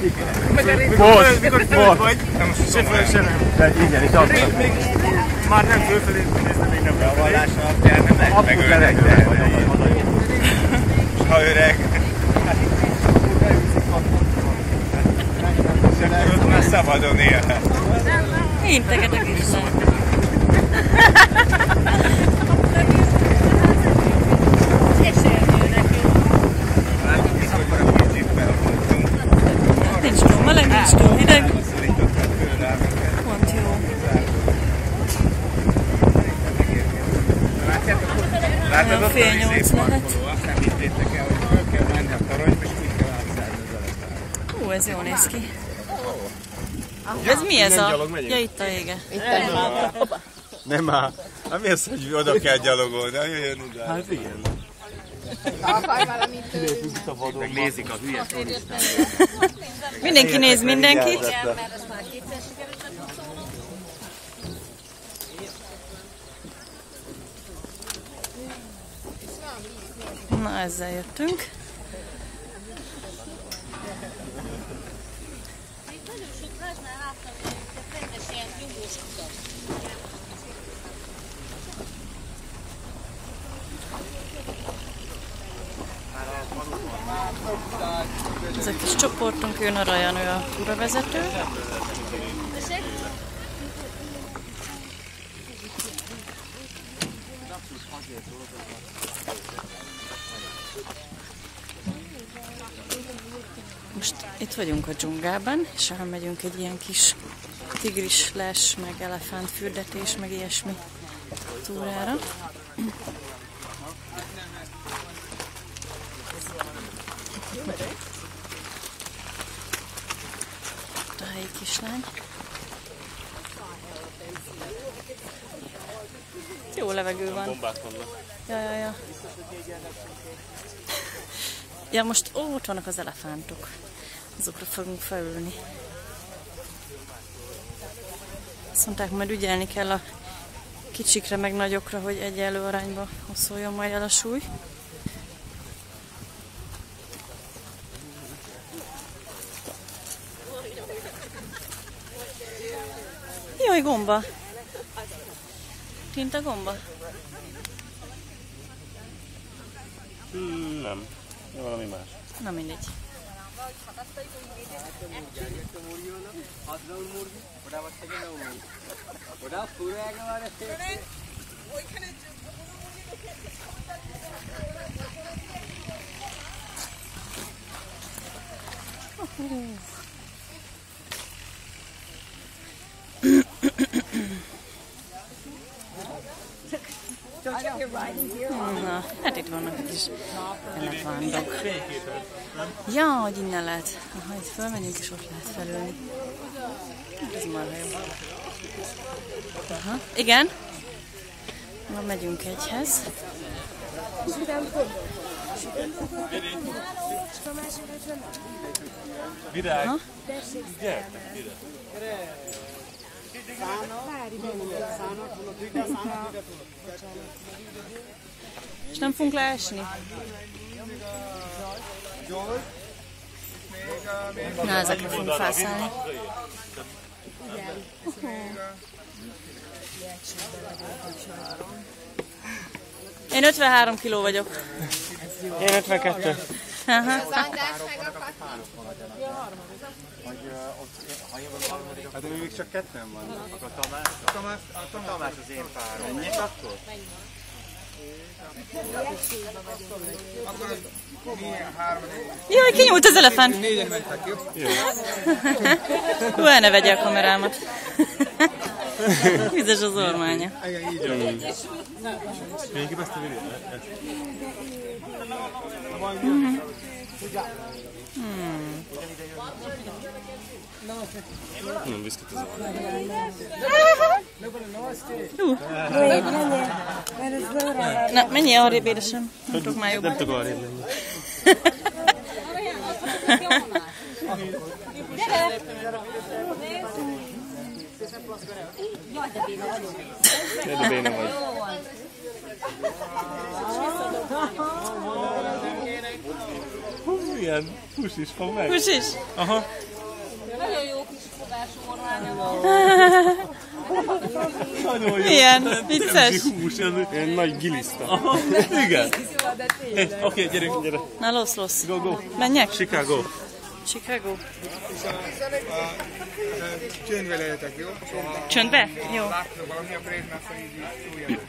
Most! Mikor föld vagy? Se föl, se nem. De igen, itt azt már nem fölfelé, nézd, még nem A vallás alapján nem lehet megölni, ha öreg. És akkor ott már szabadon élhet. Integetek is lehet. Nincs túl meleg, nincs túl hideg. Pont jó. Olyan fél 8 lehet. Hú, ez jól néz ki. Ez mi ez a... Ja, itt a vége. Nem áll. Hát mi az, hogy oda kell gyalogolni? Jöjjön ide. Hát igen. Akar valamit Megnézik a hülye turistát. Mindenki néz mindenkit. Na, ezzel jöttünk. Ez a kis csoportunk, jön a Rajan, ő a túravezető. Most itt vagyunk a dzsungelben, és elmegyünk egy ilyen kis tigris les, meg elefántfürdetés, meg ilyesmi túrára. A helyi kislány. Jó levegő van. Ja. Ja, most ott vannak az elefántok. Azokra fogunk felülni. Azt mondták, majd ügyelni kell a kicsikre meg nagyokra, hogy egyenlő arányba hosszoljon majd el a súly. Jaj, gomba! Kint a gomba? Nem. Valami más. Na mindegy. Na, hát itt vannak a kis elefándok. Ja, hogy innen lehet. Ha itt felmegyünk, és ott lehet felülni. Ez már jó. Aha. Igen? Na, megyünk egyhez. Virág! Gyertek ide! És nem fogunk leesni? Na, ezekre fogunk felszállni. Én 53 kiló vagyok. Én 52. Aha. Hát még csak ketten vannak. A Tamás az én párom. Menjek akkor? Jaj, kinyúlt az elefánt! Négyen mentek, jó? Hú, el ne vegye a kamerámat. Vizes az ormánya. Igen, így van. Végig ezt a videót? Nem viszkit az Na, menjél arrébb, édesem. Nem tudok már jobban. Nem tudok arrébb lenni. De béna vagy. Ilyen hús is fog meg. Hús is? Aha. Nagyon jó kis fogású orványom. Nagyon jó. Ilyen, vicces. Hús, ilyen nagy giliszta. Aha, igen. Oké, gyerünk, gyere. Na, losz. Go, go. Menjek? Chicago. Chicago. Csöndbe legyetek, jó? Csöndbe? Jó. Láttok valami, akkor én már így szóljatok.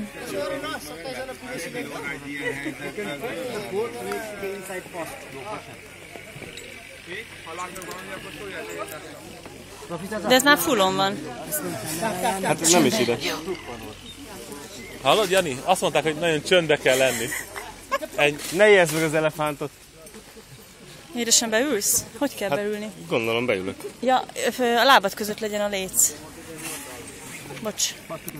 Ha látnak valami, akkor szóljatok. De ez már fullon van. Hát nem is ide. Hallod, Jani? Azt mondták, hogy nagyon csöndbe kell lenni. Ne ijeszd meg az elefántot. Édesen beülsz? Hogy kell beülni? Gondolom beülök. Ja, a lábad között legyen a léc. Bocs.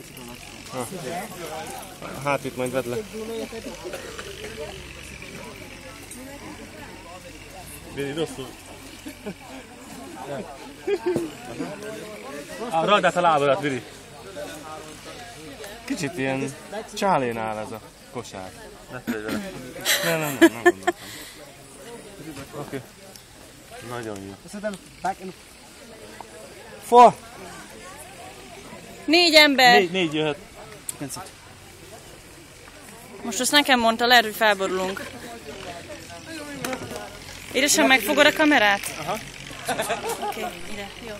Hát itt majd vedd le. Vidi, rosszul. Ragd át a lábadat, Vidi. Kicsit ilyen csálénál ez a kosár. Nem gondoltam. Oké. Nagyon jó. For! 4 ember! Négy jöhet. Most azt nekem mondta, lehet, hogy felborulunk. Édesen megfogod a kamerát? Aha. Oké, ide, jó.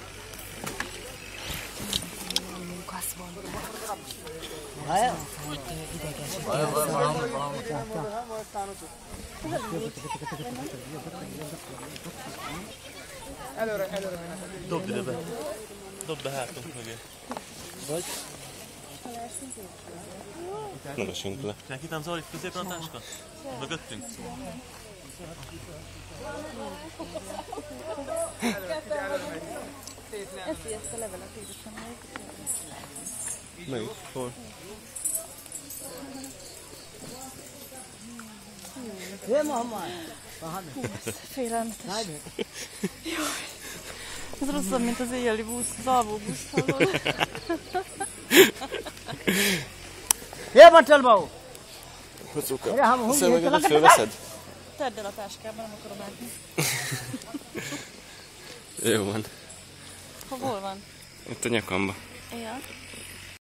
Dobd ide be. Dobd be hátunk mögé. Vagy? Nem esünk le. Senkit nem zavar itt középen a táska? Mögöttünk? Melyik? Hol? Félelmetes. Jó. Ez rosszabb, mint az éjjeli busz, az alvó busz, hallod? Jában csalbau! Hocuka. A szemüvegedet fölveszed? Tedd el a táskában, nem akarom látni. Jó van. Hol van? Itt a nyakamba. Ja.